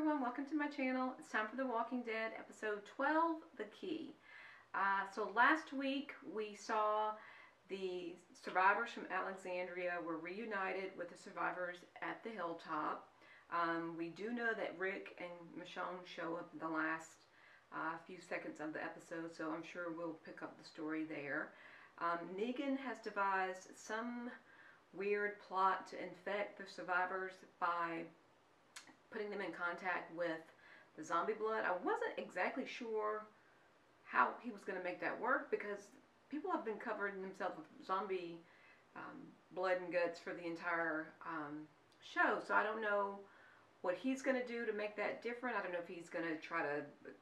everyone, welcome to my channel. It's time for The Walking Dead, episode 12, The Key. So last week we saw the survivors from Alexandria were reunited with the survivors at the hilltop. We do know that Rick and Michonne show up in the last few seconds of the episode, so I'm sure we'll pick up the story there. Negan has devised some weird plot to infect the survivors by putting them in contact with the zombie blood. I wasn't exactly sure how he was going to make that work, because people have been covering themselves with zombie blood and guts for the entire show, so I don't know what he's going to do to make that different. I don't know if he's going to try to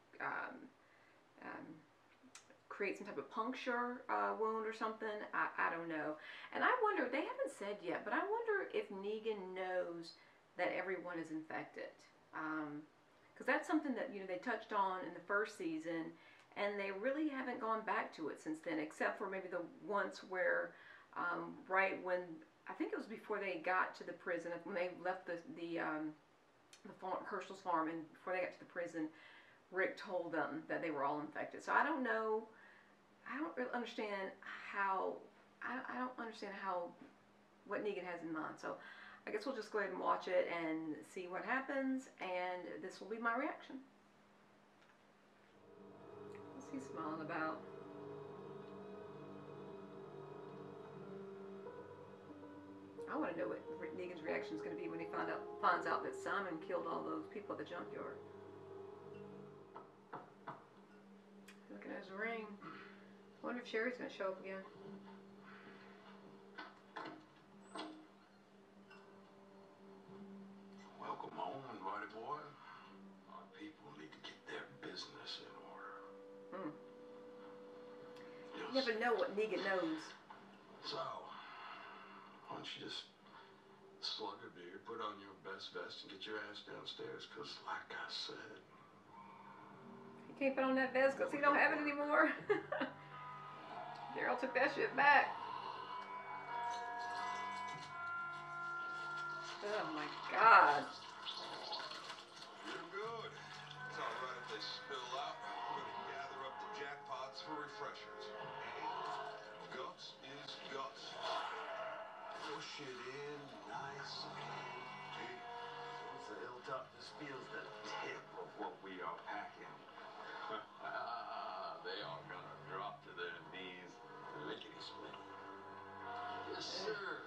create some type of puncture wound or something. I don't know. And I wonder, they haven't said yet, but I wonder if Negan knows that everyone is infected, because that's something that they touched on in the first season, and they really haven't gone back to it since then, except for maybe the once where right when, I think it was before they got to the prison, when they left the farm, Hershel's farm, and before they got to the prison, Rick told them that they were all infected. So I don't know, I don't really understand how, I don't understand what Negan has in mind. So I guess we'll just go ahead and watch it and see what happens, and this will be my reaction. What's he smiling about? I want to know what Negan's reaction is going to be when he finds out that Simon killed all those people at the junkyard. Looking at his ring. I wonder if Sherry's going to show up again. Welcome home, buddy boy. Our people need to get their business in order. You never know what Negan knows. So, why don't you just slug a beer, put on your best vest, and get your ass downstairs? Because, like I said, He can't put on that vest because he don't have it anymore. Daryl took that shit back. Oh my God. you're good. It's all right if they spill out. We're going to gather up the jackpots for refreshers. And guts is guts. Push it in nice and deep. Once the hilltop just feels the tip of what we are packing. They are gonna drop to their knees, lickety split. Yes, sir.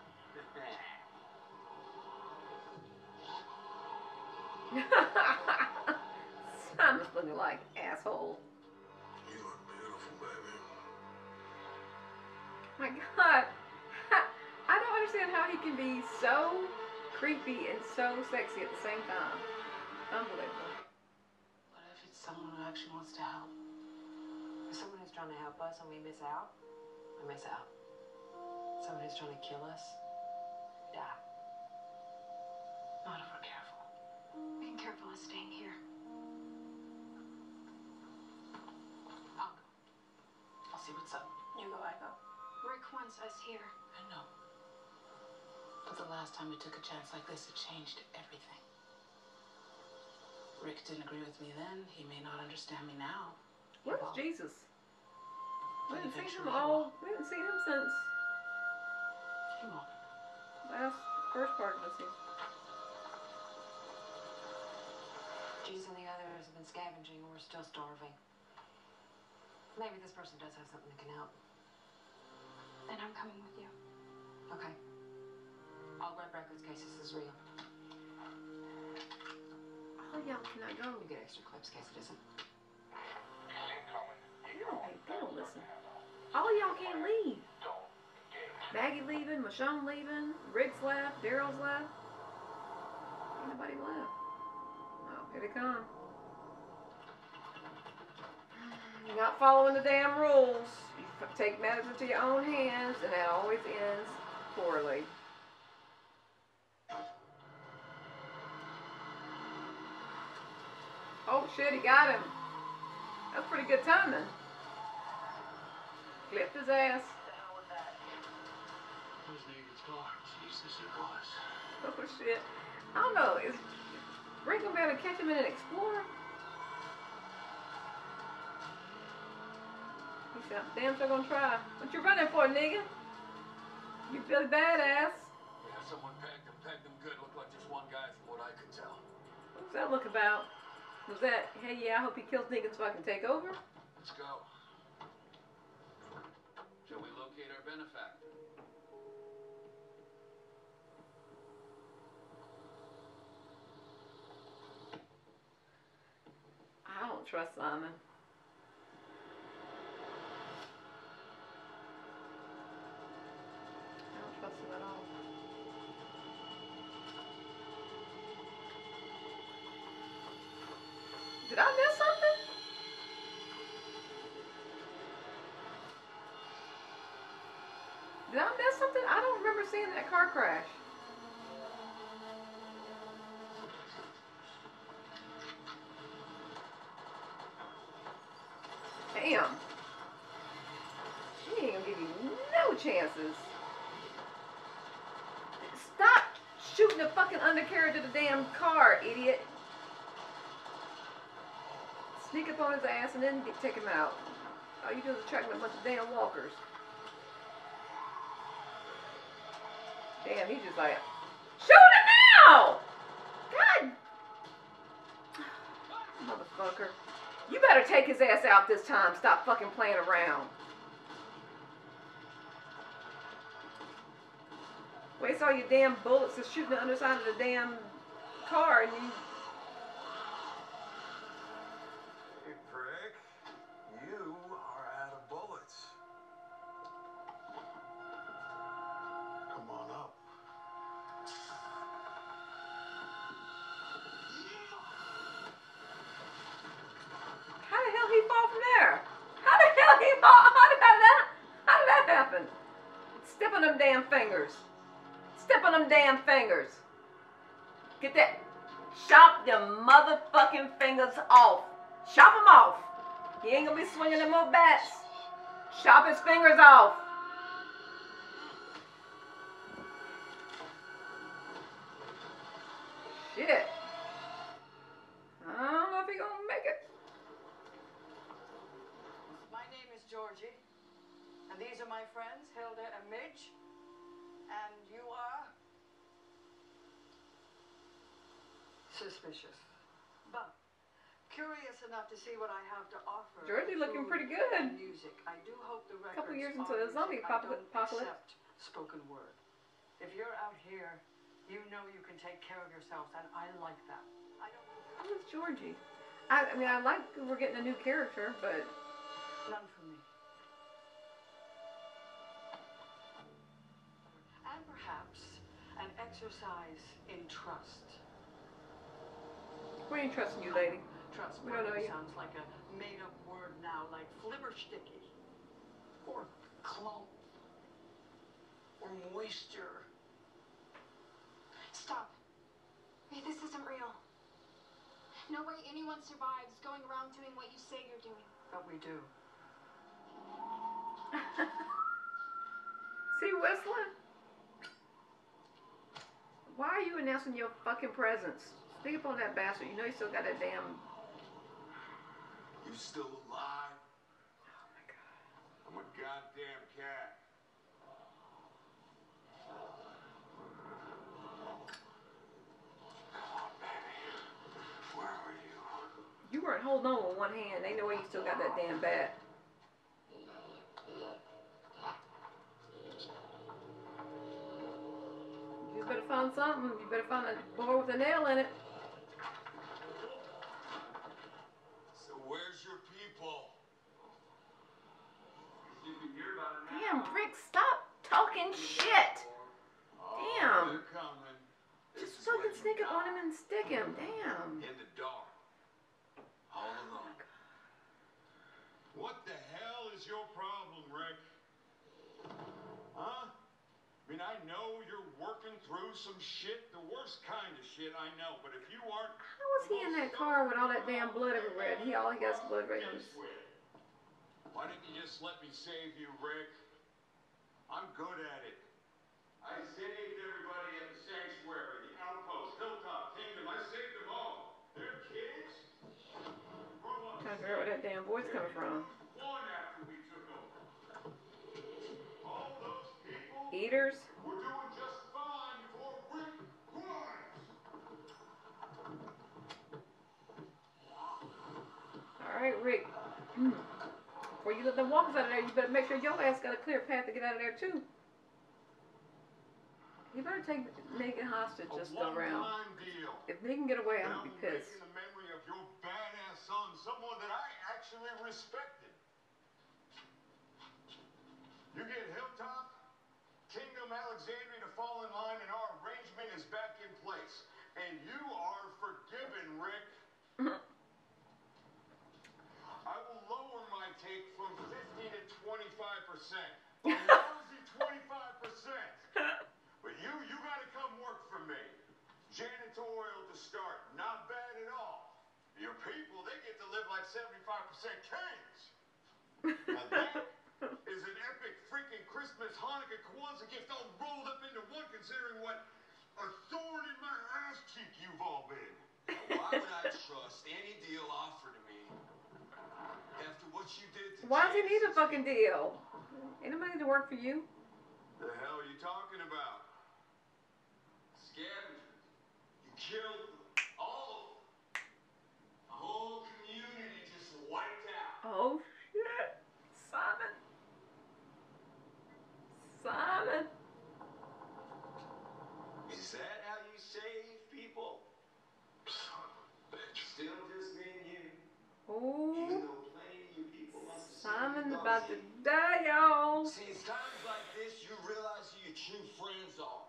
Simon's looking like asshole. You look beautiful, baby. My God. I don't understand how he can be so creepy and so sexy at the same time. Unbelievable. What if it's someone who actually wants to help? Someone who's trying to help us and we miss out? We miss out. Someone who's trying to kill us? Die. Not if we're careful. Being careful is staying here. I'll go. I'll see what's up. You go, I go. Rick wants us here. I know. But the last time we took a chance like this, it changed everything. Rick didn't agree with me then. He may not understand me now. Where's Jesus? We But haven't seen eventually him he all. will. We haven't seen him since He won't. first part of the season. Jesus and the others have been scavenging and we're still starving. Maybe this person does have something that can help. Then I'm coming with you. Okay. All web records case this is real. Oh, y'all cannot go. You get extra clips case it isn't. They don't listen. All y'all can't leave. Maggie leaving, Michonne leaving, Rick's left, Daryl's left. Ain't nobody left. Oh, here they come. You're not following the damn rules. You take matters into your own hands, and that always ends poorly. Oh shit, he got him. That's pretty good timing. Clipped his ass. Where's Negan's car? Jesus, it was. Oh shit. I don't know. Is Rick gonna be able to catch him in an Explorer? He said, damn sure gonna try. What you running for, nigga? You feel badass. Yeah, someone pegged him good. Looked like just one guy from what I could tell. What's that look about? Was that, hey, yeah, I hope he kills niggas so I can take over? Let's go. Shall we locate our benefactor? I don't trust Simon. I don't trust him at all. Did I miss something? Did I miss something? I don't remember seeing that car crash. Damn. She ain't gonna give you no chances. Stop shooting the fucking undercarriage of the damn car, idiot. Sneak up on his ass and then take him out. All you do is attract a bunch of damn walkers. Damn, he's just like, shoot him now! God! Motherfucker. You better take his ass out this time. Stop fucking playing around. Waste all your damn bullets just shooting the underside of the damn car and you... Hey, prick. You are out of bullets. Come on up. How the hell he fall from there? How the hell he fall? How did that happen? Step on them damn fingers. Step on them damn fingers. Get that. Chop them motherfucking fingers off. Chop them off. He ain't gonna be swinging them more bats. Chop his fingers off. Shit. I don't know if he gonna make it. My name is Georgie, and these are my friends, Hilda and Midge. And you are? Suspicious. But curious enough to see what I have to offer. Georgie looking Food pretty good. and music. I do hope the records Couple years into are the zombie music. I don't apocalypse. accept spoken word. If you're out here, you know you can take care of yourselves, and I like that. I don't. Who's Georgie? I mean, I like we're getting a new character, but None for me. And perhaps an exercise in trust. we ain't trusting you, lady. Trust We don't know you. sounds like a made-up word now, like flibbersticky. Or clump. Or moisture. Stop. Hey, this isn't real. No way anyone survives going around doing what you say you're doing. But we do. See, whistling? Why are you announcing your fucking presence? Stick up on that bastard. You know you still got that damn... You still alive? Oh my god. I'm a goddamn cat. Come on, baby. Where are you? You weren't holding on with one hand. Ain't no way you still got that damn bat. You better find something. You better find a board with a nail in it. So where's your people? Damn, Rick, stop talking shit. Oh, Damn. they're coming. This Just is where fucking you sneak up on die. him and stick him. Damn. In the dark. All alone. What the hell is your problem, Rick? Huh? I mean, I know you're working through some shit, the worst kind of shit, I know, but if you aren't... How was he in that car with all that damn blood everywhere? And all he got is blood right on his... Why didn't you just let me save you, Rick? I'm good at it. I saved everybody at the sanctuary, the outpost, Hilltop, Kingdom. I saved them all. Trying to figure out where that damn voice coming from. One after we took over. All those people Eaters? were doing just fine for Rick Grimes. Alright, Rick. Before you let them walkers out of there, you better make sure your ass got a clear path to get out of there, too. You better take Negan hostage just go around. One-time deal. If Negan get away, I'm gonna be Now pissed. making the memory of your badass son, someone that I actually respected. You get Hilltop, Kingdom, Alexandria to fall in line, and our arrangement is back in place. And you are forgiven, Rick. I will lower my take from 50 to 25%. A lousy 25%. But you gotta come work for me. Janitorial to start, not bad at all. Your people, they get to live like 75% kings. Now that is an epic freaking Christmas, Hanukkah, Kwanzaa gift all rolled up into one, considering what a thorn in my ass cheek you've all been. Why would I trust any deal offered to me after what you did to Why does he need a Genesis? fucking deal? Ain't nobody to work for you. The hell are you talking about? Scavengers. You killed them. All of them. A whole community just wiped out. Oh, shit. Simon. Simon. Is that how you save people? Son of a bitch. Still just me and you. Oh, Even though plenty of you people must have Simon's seen about to you. die, y'all. See, it's times like this you realize who your true friends are.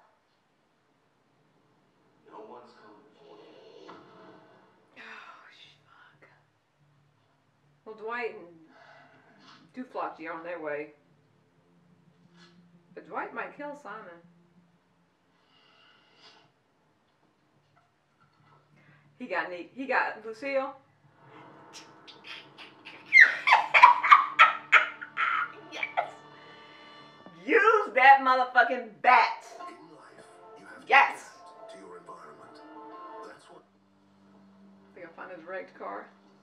No one's coming for you. Oh, fuck. Well, Dwight and Duflochy are on their way. But Dwight might kill Simon. He got Lucille. Yes. Use that motherfucking bat. In life, you have to Yes. adapt to your environment. That's what I think I'll find his wrecked car.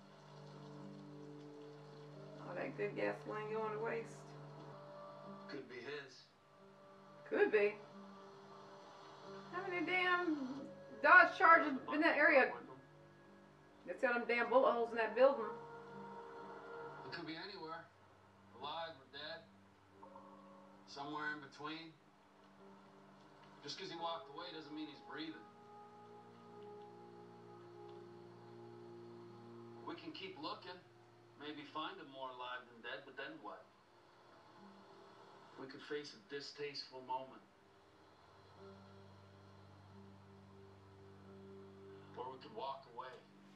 All that good gasoline going to waste. Could be his. Could be. How many damn Dodge Chargers in that area? Let's see them damn bullet holes in that building. It could be anywhere. Alive or dead. Somewhere in between. Just because he walked away doesn't mean he's breathing. We can keep looking. Maybe find him more alive than dead, but then what? We could face a distasteful moment. Or we could walk away.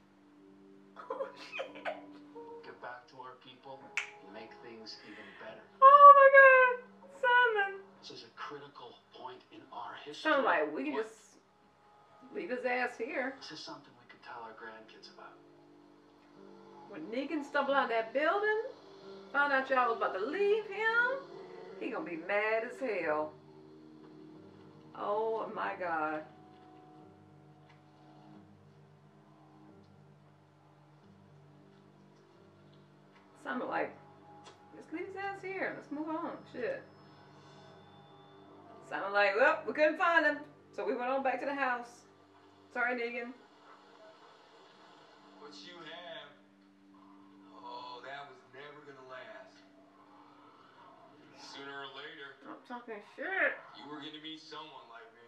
Get back to our people and make things even better. Oh my god, Simon. This is a critical point in our history. So like we can What- just leave his ass here. This is something we could tell our grandkids about. When Negan stumbled out of that building, found out y'all was about to leave him, he gonna be mad as hell. Oh my god. Simon like, just leave his ass here. Let's move on. Shit. Simon like, well, we couldn't find him, so we went on back to the house. Sorry, Negan. What you have, oh, that was never gonna last. Sooner or later, I'm talking shit. you were gonna meet someone like me.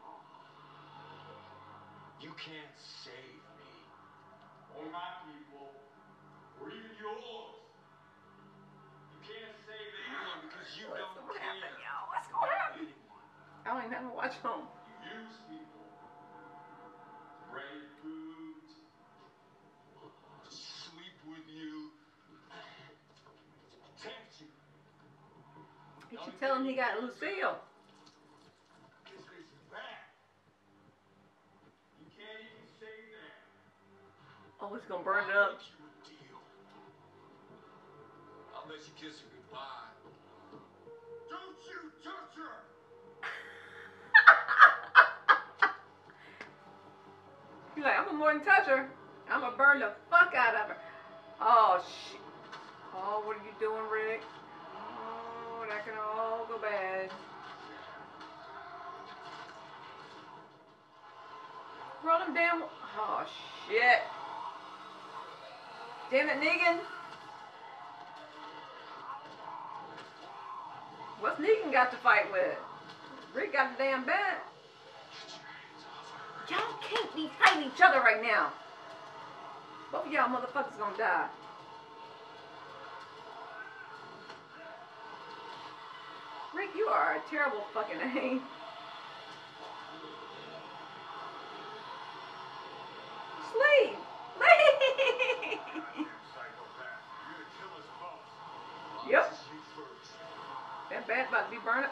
You can't save me. Or my people. Or even yours. You can't save anyone because you What's don't gonna happen, care. y'all? What's gonna happen? Anyone. I don't even have to watch home. You use people. Bring food. Sleep with you. Tempt you. You should tell him he got Lucille. This is bad. You can't even say that. Oh, he's gonna burn it I'll up. make you a deal. I'll let you kiss her goodbye. Don't you touch her! He's like, I'm gonna more than touch her. I'm gonna burn the fuck out of her. Oh, shit. Oh, what are you doing, Rick? Oh, that can all go bad. Roll him down. Oh, shit. Damn it, Negan. What's Negan got to fight with? Rick got the damn bat. Y'all can't be fighting each other right now. Both of y'all motherfuckers gonna die. Rick, you are a terrible fucking name. Sleep! Sleep! Yep. That bat about to be burning.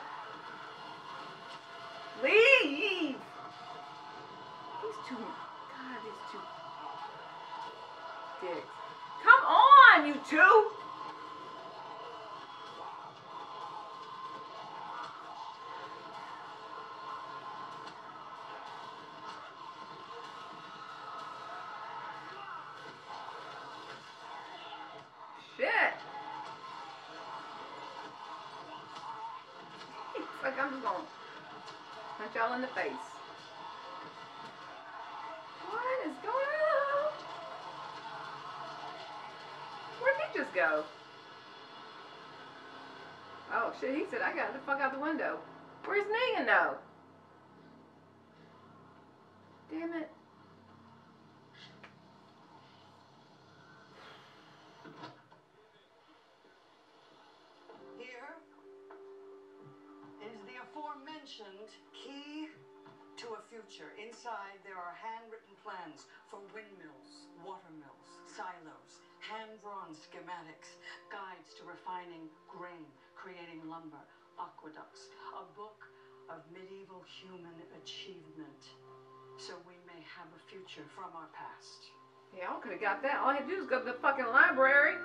Leave! These two, God, these two dicks. Come on, you two! Shit! It's like I'm just gonna punch y'all in the face. What is going on? Where'd he just go? Oh shit, he said I got the fuck out the window. Where's Negan though? Damn it. Here is the aforementioned key to a future. Inside there are handwritten plans for windmills, watermills, silos, hand-drawn schematics, guides to refining grain, creating lumber, aqueducts, a book of medieval human achievement, so we may have a future from our past. Yeah, I could have got that. All I had to do was go to the fucking library.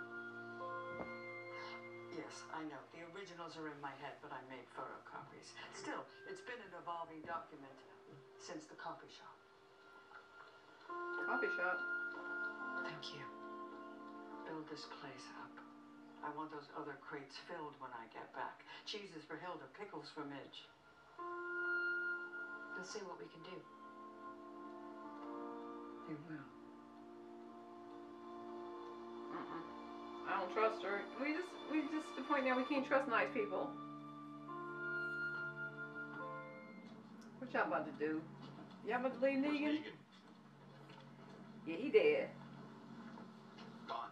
Yes, I know. The originals are in my head, but I made photocopies. Still, it's been an evolving document since the coffee shop. Coffee shop. Thank you. Build this place up. I want those other crates filled when I get back. Cheeses for Hilda, pickles for Midge. Let's see what we can do. You will. I don't trust her. We just to the point now we can't trust nice people. What y'all about to do? Y'all about to leave Where's Negan? Negan? Yeah, he dead. Gone.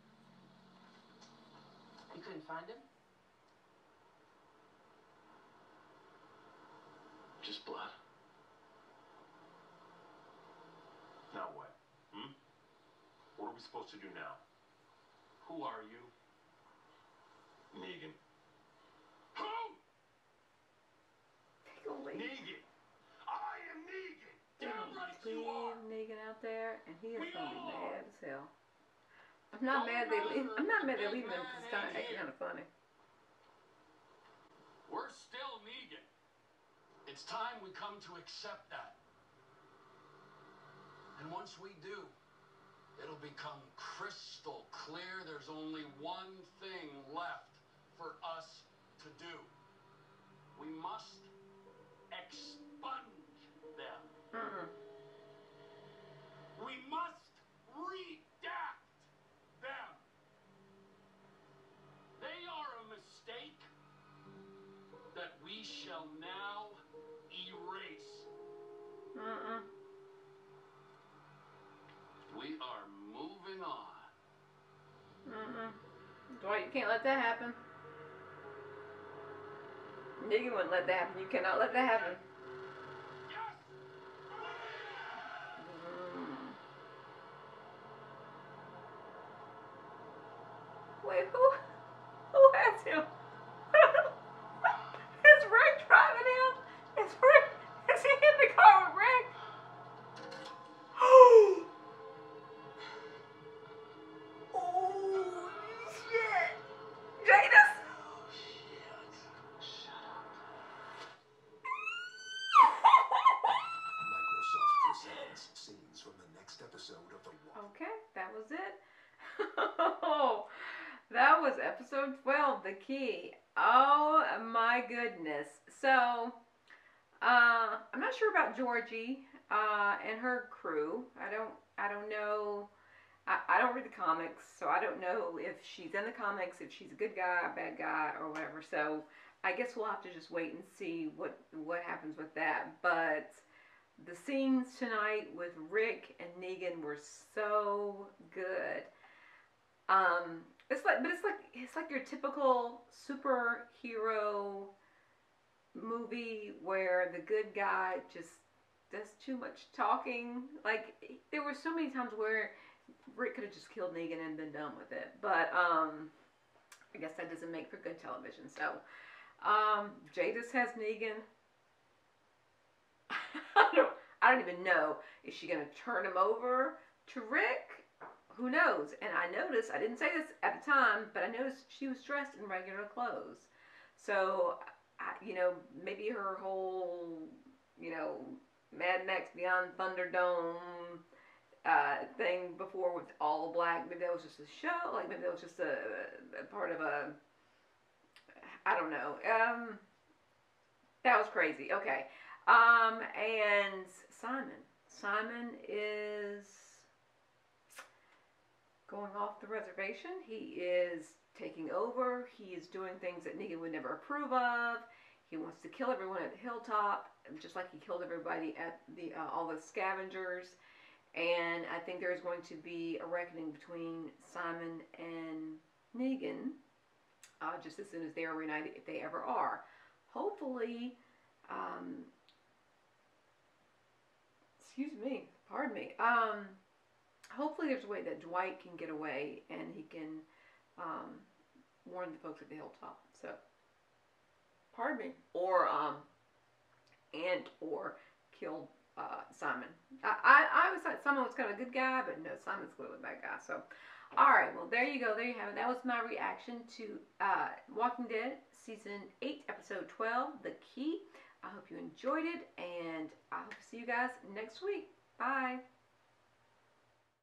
You couldn't find him? Just blood. Now what? What are we supposed to do now? Who are you? Negan. Who? They gonna leave. Negan. I am Negan. Damn right you are. Leave Negan out there, and he is We gonna be are. mad as hell. I'm not mad they leave. I'm not mad they leaving him because it's kind of actually kind of funny. We're still Negan. It's time we come to accept that. And once we do, it'll become crystal clear there's only one thing left for us to do. We must expunge them. We must redact them. They are a mistake that we shall now erase. We are moving on. Dwight, you can't let that happen. Negan wouldn't let that happen. You cannot let that happen. Wait, who has him? Is Rick driving him? Is he in the car with Rick? Oh shit! Jadis! Microsoft presents scenes from the next episode of The Walking Okay, that was it. That was episode 12, The Key. Oh my goodness. So, I'm not sure about Georgie and her crew. I don't know. I don't read the comics, so I don't know if she's in the comics, if she's a good guy, a bad guy, or whatever. So I guess we'll have to just wait and see what happens with that. But the scenes tonight with Rick and Negan were so good. It's like your typical superhero movie where the good guy just does too much talking. Like, there were so many times where Rick could have just killed Negan and been done with it. But I guess that doesn't make for good television. So Jadis has Negan. I don't even know. Is she going to turn him over to Rick? Who knows? And I noticed, I didn't say this at the time, but I noticed she was dressed in regular clothes. So, maybe her whole, Mad Max Beyond Thunderdome thing before with all black, maybe that was just a show, like maybe that was just a part of a, I don't know. That was crazy. Okay. And Simon is going off the reservation. He is taking over. He is doing things that Negan would never approve of. He wants to kill everyone at the hilltop, just like he killed everybody at the all the scavengers. And I think there's going to be a reckoning between Simon and Negan, just as soon as they are reunited, if they ever are. Hopefully, pardon me. Hopefully there's a way that Dwight can get away and he can warn the folks at the hilltop. So, pardon me. Or kill Simon. I was thought Simon was kind of a good guy, but no, Simon's clearly a bad guy. So, alright, well, there you go. There you have it. That was my reaction to Walking Dead Season 8, Episode 12, The Key. I hope you enjoyed it, and I hope to see you guys next week. Bye.